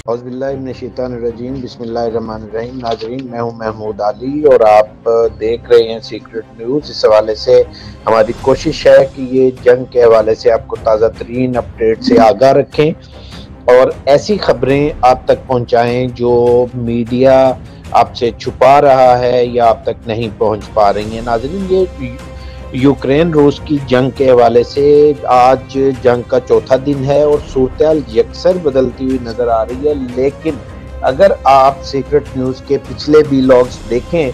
औज़ुबिल्लाहिमिनश्शैतानिर्रजीम बिस्मिल्लाहिर्रहमानिर्रहीम। नाज़रीन, मैं हूं महमूद अली और आप देख रहे हैं सीक्रेट न्यूज़। इस हवाले से हमारी कोशिश है कि ये जंग के हवाले से आपको ताज़ा तरीन अपडेट से आगाह रखें और ऐसी खबरें आप तक पहुंचाएं जो मीडिया आपसे छुपा रहा है या आप तक नहीं पहुंच पा रही हैं। नाज़रीन, ये यूक्रेन रूस की जंग के हवाले से आज जंग का चौथा दिन है और सूरत-ए-हाल यकसर बदलती हुई नजर आ रही है। लेकिन अगर आप सीक्रेट न्यूज़ के पिछले व्लॉग्स देखें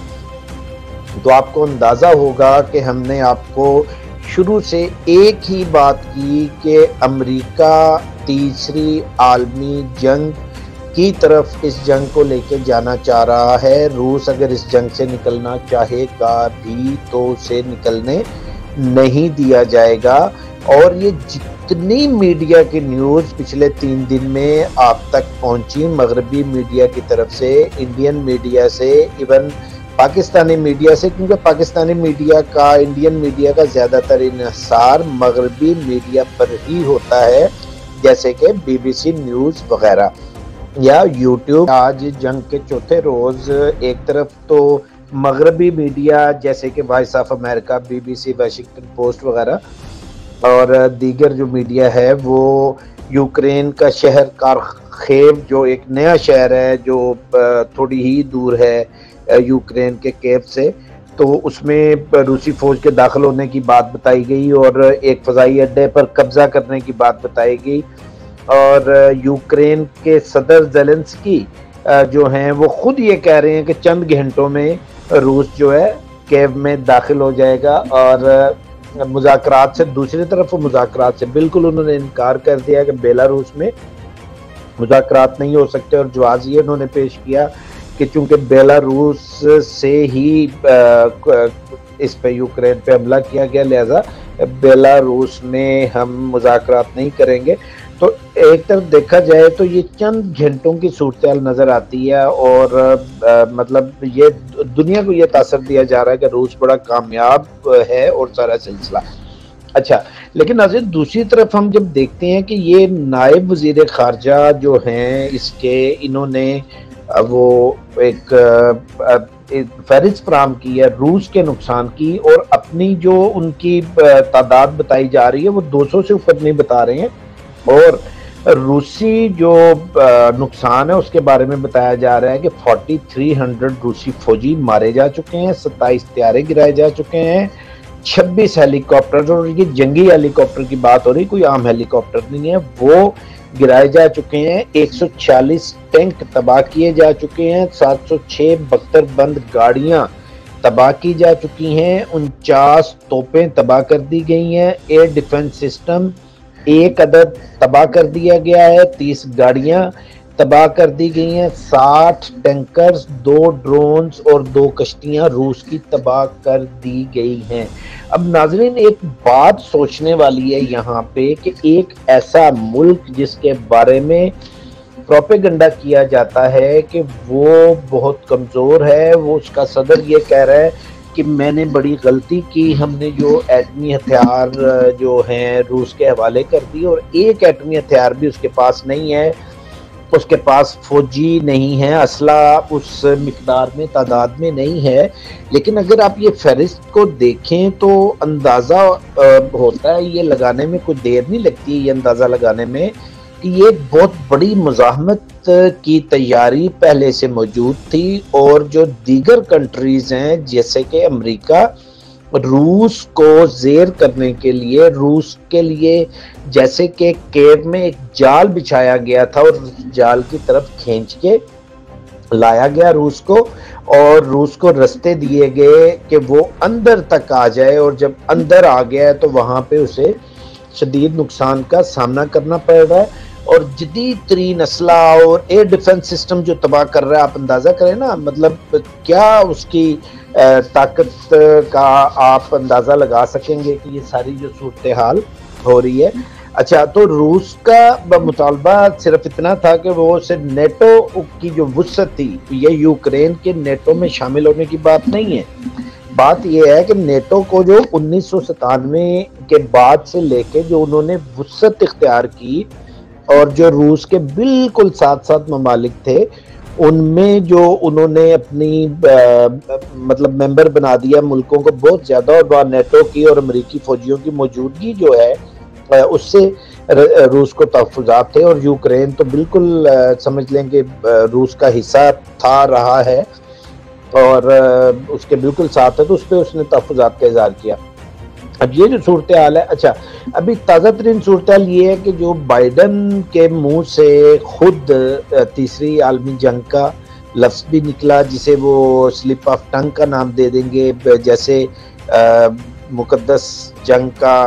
तो आपको अंदाज़ा होगा कि हमने आपको शुरू से एक ही बात की कि अमेरिका तीसरी आलमी जंग की तरफ इस जंग को लेकर जाना चाह रहा है। रूस अगर इस जंग से निकलना चाहेगा भी तो उसे निकलने नहीं दिया जाएगा। और ये जितनी मीडिया की न्यूज़ पिछले 3 दिन में आप तक पहुंची, मगरबी मीडिया की तरफ से, इंडियन मीडिया से, इवन पाकिस्तानी मीडिया से, क्योंकि पाकिस्तानी मीडिया का, इंडियन मीडिया का ज़्यादातर इन्हिसार मगरबी मीडिया पर ही होता है, जैसे कि BBC न्यूज़ वगैरह या यूट्यूब। आज जंग के चौथे रोज़ एक तरफ तो मगरबी मीडिया जैसे कि voice of America, BBC, Washington Post वगैरह और दीगर जो मीडिया है वो यूक्रेन का शहर खार्किव, जो एक नया शहर है जो थोड़ी ही दूर है यूक्रेन के केव से, तो उसमें रूसी फौज के दाखिल होने की बात बताई गई और एक फ़ज़ाई अड्डे पर कब्जा करने की बात बताई गई। और यूक्रेन के सदर ज़ेलेंस्की जो हैं वो खुद ये कह रहे हैं कि चंद घंटों में रूस जो है केव में दाखिल हो जाएगा। और मुज़ाकरात से, दूसरी तरफ मुज़ाकरात से बिल्कुल उन्होंने इनकार कर दिया कि बेलारूस में मुज़ाकरात नहीं हो सकते। और जवाब ये उन्होंने पेश किया कि चूंकि बेलारूस से ही इस पे यूक्रेन पे हमला किया गया, लिहाजा बेलारूस में हम मुज़ाकरात नहीं करेंगे। तो एक तरफ देखा जाए तो ये चंद घंटों की सूरत-ए-हाल नज़र आती है और मतलब ये दुनिया को ये तासर दिया जा रहा है कि रूस बड़ा कामयाब है और सारा सिलसिला। अच्छा, लेकिन नाज़रीन, दूसरी तरफ हम जब देखते हैं कि ये नायब वज़ीर ख़ारजा जो हैं इसके, इन्होंने वो एक फहरिस्त फराहम की है रूस के नुकसान की और अपनी जो उनकी तादाद बताई जा रही है वो 200 से ऊपर नहीं बता रहे हैं। और रूसी जो नुकसान है उसके बारे में बताया जा रहा है कि 4300 रूसी फौजी मारे जा चुके हैं, 27 तैयारे गिराए जा चुके हैं, 26 हेलीकॉप्टर, और ये जंगी हेलीकॉप्टर की बात हो रही, कोई आम हेलीकॉप्टर नहीं है, वो गिराए जा चुके हैं, 140 टैंक तबाह किए जा चुके हैं, 706 बख्तरबंद गाड़ियां तबाह की जा चुकी हैं, 49 तोपें तबाह कर दी गई हैं, एयर डिफेंस सिस्टम एक अदद तबाह कर दिया गया है, 30 गाड़ियां तबाह कर दी गई हैं, 60 टैंकर्स, 2 ड्रोन्स और 2 कश्तियां रूस की तबाह कर दी गई हैं। अब नाजरीन, एक बात सोचने वाली है यहाँ पे कि एक ऐसा मुल्क जिसके बारे में प्रोपेगेंडा किया जाता है कि वो बहुत कमज़ोर है, वो उसका सदर ये कह रहा है कि मैंने बड़ी गलती की, हमने जो एटमी हथियार जो हैं रूस के हवाले कर दी, और एक एटमी हथियार भी उसके पास नहीं है, उसके पास फौजी नहीं है, असला उस मिकदार में, तादाद में नहीं है। लेकिन अगर आप ये फहरिस्त को देखें तो अंदाज़ा होता है, ये लगाने में कोई देर नहीं लगती, ये अंदाज़ा लगाने में कि ये बहुत बड़ी मुज़ाहमत की तैयारी पहले से मौजूद थी। और जो दीगर कंट्रीज़ हैं जैसे कि अमेरिका, रूस को ज़ेर करने के लिए, रूस के लिए जैसे कि केव में एक जाल बिछाया गया था और जाल की तरफ खींच के लाया गया रूस को, और रूस को रास्ते दिए गए कि वो अंदर तक आ जाए, और जब अंदर आ गया तो वहाँ पे उसे शदीद नुकसान का सामना करना पड़ रहा है। और जदीद तरीन असला और एयर डिफेंस सिस्टम जो तबाह कर रहा है, आप अंदाज़ा करें ना, मतलब क्या उसकी ताकत का आप अंदाज़ा लगा सकेंगे कि ये सारी जो सूरत हाल हो रही है। अच्छा, तो रूस का मुतालबा सिर्फ इतना था कि वो सिर्फ नेटो की जो वुसअत थी, ये यूक्रेन के नेटो में शामिल होने की बात नहीं है। बात यह है कि नेटो को जो 1997 के बाद से लेके जो उन्होंने वुसअत इख्तियार की और जो रूस के बिल्कुल साथ साथ ममालिक थे उनमें जो उन्होंने अपनी मतलब मेंबर बना दिया मुल्कों को बहुत ज़्यादा, और वहाँ नेटो की और अमेरिकी फौजियों की मौजूदगी जो है उससे रूस को तहफ़्फ़ुज़ात थे। और यूक्रेन तो बिल्कुल समझ लें कि रूस का हिस्सा था, रहा है, और उसके बिल्कुल साथ है, तो उस पर उसने तहफ़्फ़ुज़ात का इज़हार किया। अब ये जो सूरत हाल है, अच्छा अभी ताज़ा तरीन सूरत हाल ये है कि जो बाइडन के मुंह से खुद तीसरी आलमी जंग का लफ्ज़ भी निकला, जिसे वो स्लिप ऑफ टंग का नाम दे देंगे, जैसे मुकद्दस जंग का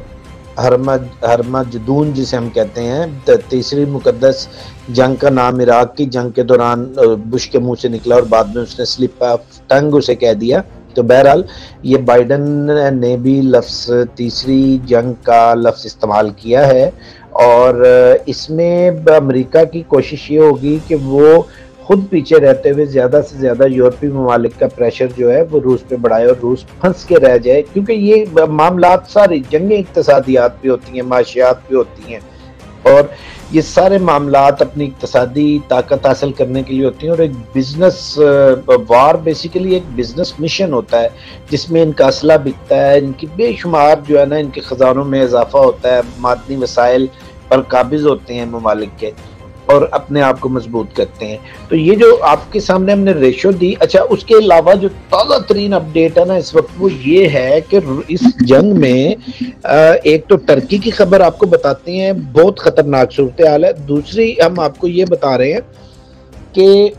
हरमजदून जिसे हम कहते हैं, तीसरी मुकद्दस जंग का नाम इराक की जंग के दौरान बुश के मुंह से निकला और बाद में उसने स्लिप ऑफ टंग उसे कह दिया। तो बहरहाल ये बाइडन ने भी लफ्ज़ तीसरी जंग का लफ्ज़ इस्तेमाल किया है, और इसमें अमेरिका की कोशिश ये होगी कि वो खुद पीछे रहते हुए ज़्यादा से ज़्यादा यूरोपीय ममालिक का प्रेशर जो है वो रूस पे बढ़ाए और रूस फंस के रह जाए, क्योंकि ये मामलात सारी जंगें इक्तसादियात भी होती हैं, माशियात भी होती हैं, और ये सारे मामलात अपनी इक्तसादी ताकत हासिल करने के लिए होती हैं। और एक बिजनेस वार बेसिकली एक बिजनेस मिशन होता है जिसमें इनका असला बिकता है, इनकी बेशुमार जो है ना इनके ख़जानों में इजाफा होता है, मादनी वसाइल पर काबिज होते हैं ममालिक के, और अपने आप को मजबूत करते हैं। तो ये जो आपके सामने हमने रेशो दी, अच्छा उसके अलावा जो ताज़ा तरीन अपडेट है ना इस वक्त वो ये है कि इस जंग में एक तो टर्की की खबर आपको बताते हैं, बहुत खतरनाक सूरत हाल है। दूसरी हम आपको ये बता रहे हैं कि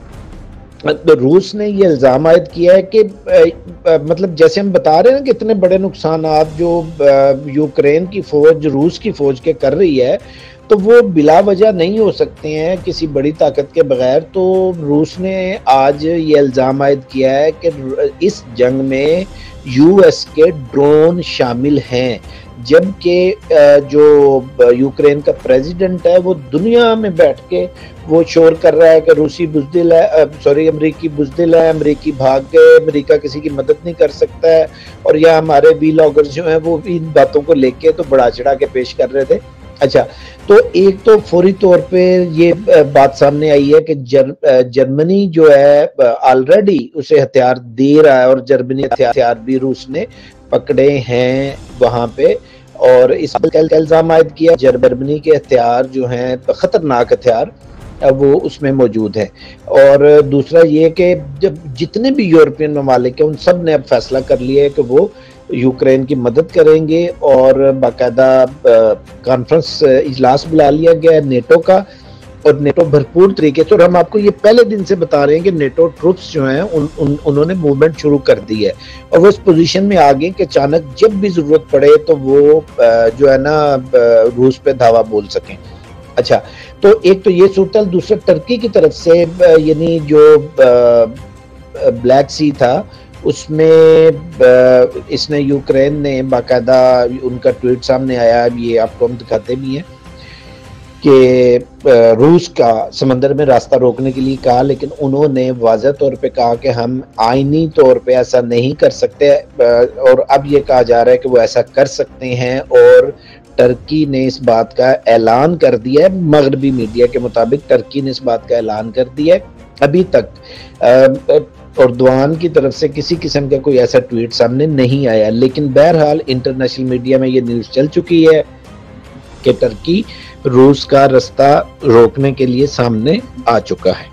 रूस ने ये इल्ज़ाम आयद किया है कि मतलब जैसे हम बता रहे हैं कि इतने बड़े नुकसान जो यूक्रेन की फौज रूस की फौज के कर रही है, तो वो बिला वजह नहीं हो सकते हैं किसी बड़ी ताकत के बगैर। तो रूस ने आज ये इल्ज़ाम आयद किया है कि इस जंग में यूएस के ड्रोन शामिल हैं, जबकि जो यूक्रेन का प्रेसिडेंट है वो दुनिया में बैठ के वो शोर कर रहा है कि रूसी बुज़दिल है, सॉरी अमरीकी बुज़दिल है, अमरीकी भाग गए, अमरीका किसी की मदद नहीं कर सकता है। और यह हमारे वीलॉगर्स जो हैं वो भी इन बातों को लेके तो बढ़ा चढ़ा के पेश कर रहे थे। अच्छा, तो एक तो फौरी तौर पे ये बात सामने आई है कि जर्मनी जो है ऑलरेडी उसे हथियार दे रहा है, और जर्मनी हथियार भी रूस ने पकड़े हैं वहां पे, और इस पर इल्जाम आयद किया जर्मनी के हथियार जो हैं खतरनाक हथियार वो उसमें मौजूद है। और दूसरा ये कि जब जितने भी यूरोपियन ममालिक हैं उन सब ने अब फैसला कर लिया है कि वो यूक्रेन की मदद करेंगे, और बाकायदा कॉन्फ्रेंस इजलास बुला लिया गया है नेटो का, और नेटो भरपूर तरीके से, और हम आपको ये पहले दिन से बता रहे हैं कि नेटो ट्रूप्स जो हैं उन्होंने मूवमेंट शुरू कर दी है, और वो इस पोजीशन में आ गए कि अचानक जब भी जरूरत पड़े तो वो जो है ना रूस पे धावा बोल सकें। अच्छा, तो एक तो ये सूरत, दूसरा टर्की की तरफ से यानी जो ब्लैक सी था उसमें इसने यूक्रेन ने बाकायदा उनका ट्वीट सामने आया, ये आपको हम दिखाते भी हैं कि रूस का समंदर में रास्ता रोकने के लिए कहा, लेकिन उन्होंने वाज़ह तौर पे कहा कि हम आईनी तौर पे ऐसा नहीं कर सकते, और अब ये कहा जा रहा है कि वो ऐसा कर सकते हैं, और टर्की ने इस बात का ऐलान कर दिया है। मगरबी मीडिया के मुताबिक टर्की ने इस बात का ऐलान कर दिया है। अभी तक एर्दोगान की तरफ से किसी किस्म का कोई ऐसा ट्वीट सामने नहीं आया, लेकिन बहरहाल इंटरनेशनल मीडिया में ये न्यूज़ चल चुकी है कि टर्की रूस का रास्ता रोकने के लिए सामने आ चुका है।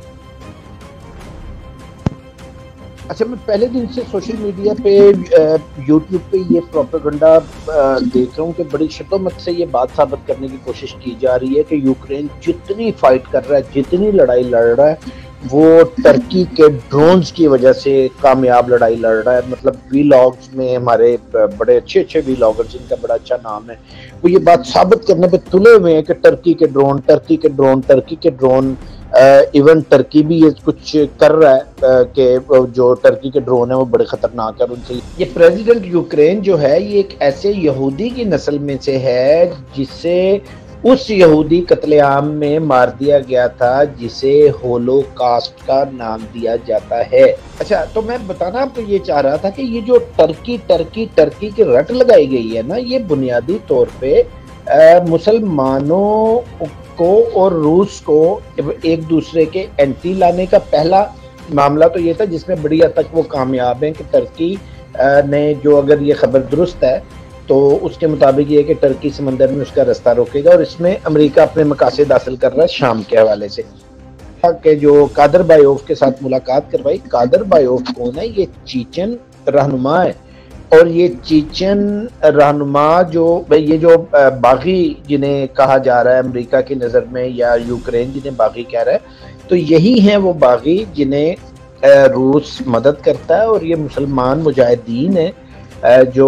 अच्छा, मैं पहले दिन से सोशल मीडिया पे यूट्यूब पे ये प्रोपेगेंडा देख रहा हूँ कि बड़ी शतोमत से ये बात साबित करने की कोशिश की जा रही है कि यूक्रेन जितनी फाइट कर रहा है, जितनी लड़ाई लड़ रहा है, वो टर्की के ड्रोन्स की वजह से कामयाब लड़ाई लड़ रहा है। मतलब वीलॉग्स में हमारे बड़े अच्छे वीलॉगर जिनका बड़ा अच्छा नाम है, वो ये बात साबित करने पे तुले हुए हैं कि टर्की के ड्रोन इवन टर्की भी ये कुछ कर रहा है कि जो टर्की के ड्रोन है वो बड़े खतरनाक है उनसे। ये प्रेसिडेंट यूक्रेन जो है ये एक ऐसे यहूदी की नस्ल में से है जिसे उस यहूदी कत्लेआम में मार दिया गया था जिसे होलोकास्ट का नाम दिया जाता है। अच्छा, तो मैं बताना आपको ये चाह रहा था कि ये जो टर्की की रट लगाई गई है ना, ये बुनियादी तौर पे मुसलमानों को और रूस को एक दूसरे के एंटी लाने का पहला मामला तो ये था, जिसमें बड़ी हद तक वो कामयाब हैं कि टर्की ने, जो अगर ये खबर दुरुस्त है तो उसके मुताबिक ये कि टर्की समंदर में उसका रास्ता रोकेगा, और इसमें अमेरिका अपने मकासद हासिल कर रहा है शाम के हवाले से। के जो कादर बायोफ के साथ मुलाकात करवाई। कादर बायोफ कौन है? ये चीचन रहनुमा है, और ये चीचन रहनुमा ये जो बागी जिन्हें कहा जा रहा है अमेरिका की नज़र में, या यूक्रेन जिन्हें बागी कह रहा है, तो यही हैं वो बागी जिन्हें रूस मदद करता है, और ये मुसलमान मुजाहिदीन है जो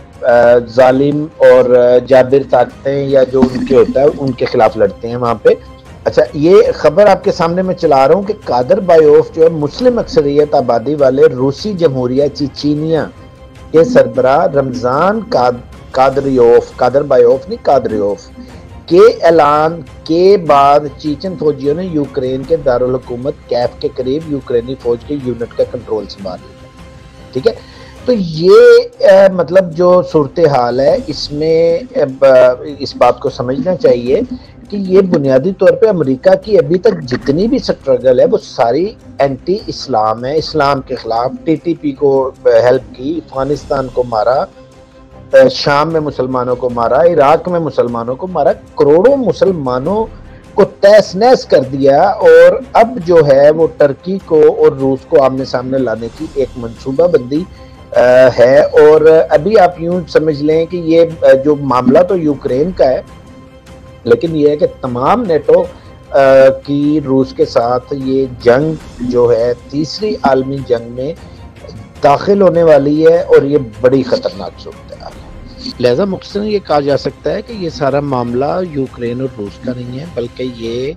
जालिम और जाबिर ताकतें या जो उनके होता है उनके खिलाफ लड़ते हैं वहाँ पे। अच्छा, ये खबर आपके सामने मैं चला रहा हूँ कि कादर बायोफ जो है मुस्लिम अक्सरियत आबादी वाले रूसी जमहूरिया चेचनिया के सरबराह रमजान कादर बायोफ नहीं कादरियोफ के ऐलान के बाद चीचन फौजियों ने यूक्रेन के दारुल हुकूमत कैफ के करीब यूक्रेनी फौज के यूनिट का कंट्रोल संभाल लिया। ठीक है, तो ये मतलब जो सूरत हाल है, इसमें इस बात को समझना चाहिए कि ये बुनियादी तौर पे अमेरिका की अभी तक जितनी भी स्ट्रगल है वो सारी एंटी इस्लाम है, इस्लाम के खिलाफ। टीटीपी को हेल्प की, अफगानिस्तान को मारा, शाम में मुसलमानों को मारा, इराक में मुसलमानों को मारा, करोड़ों मुसलमानों को तहस नहस कर दिया, और अब जो है वो टर्की को और रूस को आमने सामने लाने की एक मंसूबाबंदी है। और अभी आप यूं समझ लें कि ये जो मामला तो यूक्रेन का है, लेकिन ये है कि तमाम नेटो की रूस के साथ ये जंग जो है तीसरी आलमी जंग में दाखिल होने वाली है, और ये बड़ी खतरनाक सूरत है। लिहाजा मुख्तसर ये कहा जा सकता है कि ये सारा मामला यूक्रेन और रूस का नहीं है, बल्कि ये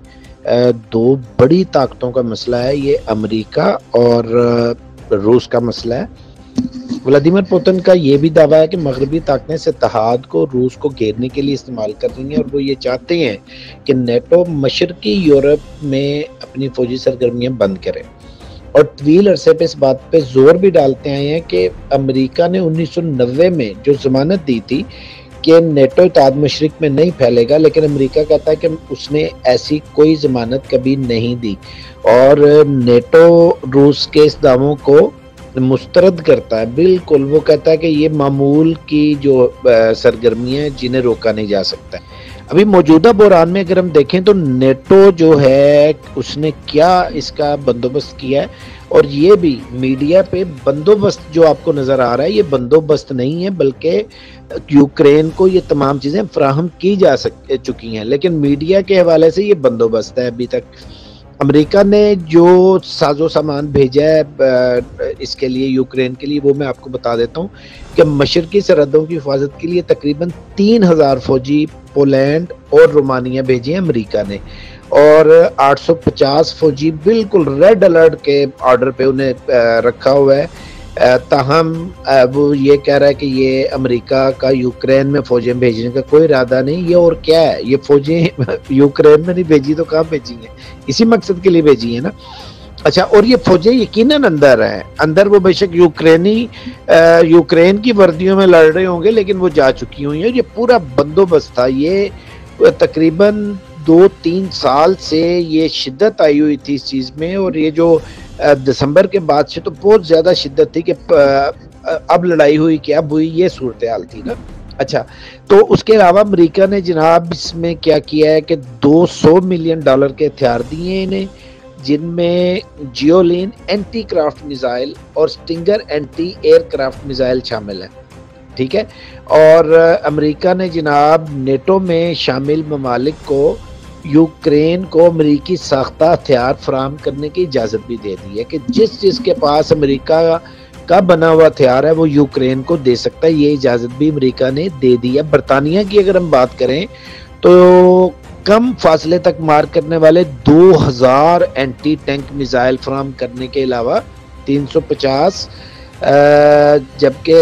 दो बड़ी ताकतों का मसला है। ये अमेरिका और रूस का मसला है। व्लादिमीर पुतिन का ये भी दावा है कि मगरबी ताकतें इस इत्तेहाद को रूस को घेरने के लिए इस्तेमाल कर रही हैं, और वो ये चाहते हैं कि नेटो मशरकी यूरोप में अपनी फौजी सरगर्मियां बंद करे, और तवील अरसे पे इस बात पे जोर भी डालते आए हैं कि अमेरिका ने 1990 में जो जमानत दी थी कि नेटो इत्तेहाद मशरिक में नहीं फैलेगा, लेकिन अमेरिका कहता है कि उसने ऐसी कोई जमानत कभी नहीं दी, और नेटो रूस के इस दावों को मुस्तरद करता है। बिल्कुल, वो कहता है कि ये मामूल की जो सरगर्मियां हैं जिन्हें रोका नहीं जा सकता। अभी मौजूदा बहरान में अगर हम देखें तो नेटो जो है उसने क्या इसका बंदोबस्त किया है, और ये भी मीडिया पे बंदोबस्त जो आपको नजर आ रहा है, ये बंदोबस्त नहीं है, बल्कि यूक्रेन को ये तमाम चीजें फराहम की जा चुकी हैं, लेकिन मीडिया के हवाले से ये बंदोबस्त है। अभी तक अमेरिका ने जो साजो सामान भेजा है इसके लिए, यूक्रेन के लिए, वो मैं आपको बता देता हूँ कि मशरकी सरहदों की हिफाजत के लिए तकरीबन 3000 फौजी पोलैंड और रोमानिया भेजे हैं अमेरिका ने, और 850 फौजी बिल्कुल रेड अलर्ट के ऑर्डर पे उन्हें रखा हुआ है। ताहम वो ये कह रहा है कि ये अमेरिका का यूक्रेन में फौजें भेजने का कोई इरादा नहीं। ये और क्या है, ये फौजें यूक्रेन में नहीं भेजी तो कहाँ भेजी हैं? इसी मकसद के लिए भेजी है ना। अच्छा, और ये फौजें यकीनन अंदर हैं, अंदर वो बेशक यूक्रेन की वर्दियों में लड़ रहे होंगे, लेकिन वो जा चुकी हुई है। ये पूरा बंदोबस्त था, ये तकरीबन 2-3 साल से ये शिद्दत आई हुई थी इस चीज़ में, और ये जो दिसंबर के बाद से तो बहुत ज़्यादा शिद्दत थी कि अब लड़ाई हुई कि अब हुई, ये सूरत हाल थी ना। अच्छा, तो उसके अलावा अमेरिका ने जनाब इसमें क्या किया है कि $200 मिलियन के हथियार दिए इन्हें, जिनमें जियोलिन एंटी क्राफ्ट मिसाइल और स्टिंगर एंटी एयरक्राफ्ट मिसाइल शामिल है। ठीक है, और अमेरिका ने जनाब नेटो में शामिल ममालिक को यूक्रेन को अमेरिकी साख्ता हथियार फराहम करने की इजाज़त भी दे दी है कि जिसके पास अमेरिका का बना हुआ हथियार है वो यूक्रेन को दे सकता है। ये इजाज़त भी अमेरिका ने दे दी है। बरतानिया की अगर हम बात करें तो कम फासले तक मार करने वाले 2000 एंटी टैंक मिसाइल फराहम करने के अलावा 350, जबकि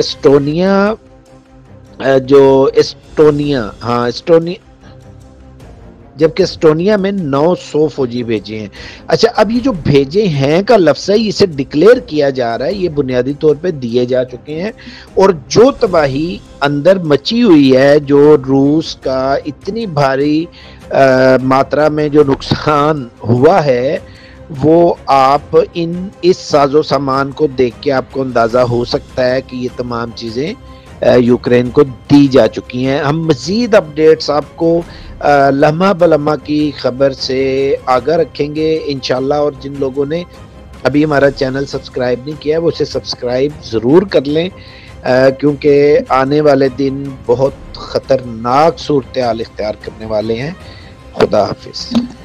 जबकि एस्टोनिया में 900 फौजी भेजे हैं। अच्छा, अब ये जो भेजे हैं का लफ्ज़ है, इसे डिक्लेयर किया जा रहा है, ये बुनियादी तौर पे दिए जा चुके हैं। और जो तबाही अंदर मची हुई है, जो रूस का इतनी भारी मात्रा में जो नुकसान हुआ है, वो आप इस साजो सामान को देख के आपको अंदाज़ा हो सकता है कि ये तमाम चीज़ें यूक्रेन को दी जा चुकी हैं। हम मज़ीद अपडेट्स आपको लम्हा बलम्हा की खबर से आगाह रखेंगे इंशाल्लाह। और जिन लोगों ने अभी हमारा चैनल सब्सक्राइब नहीं किया है वो उसे सब्सक्राइब ज़रूर कर लें, क्योंकि आने वाले दिन बहुत ख़तरनाक सूरत हाल इख्तियार करने वाले हैं। खुदा हाफिज़।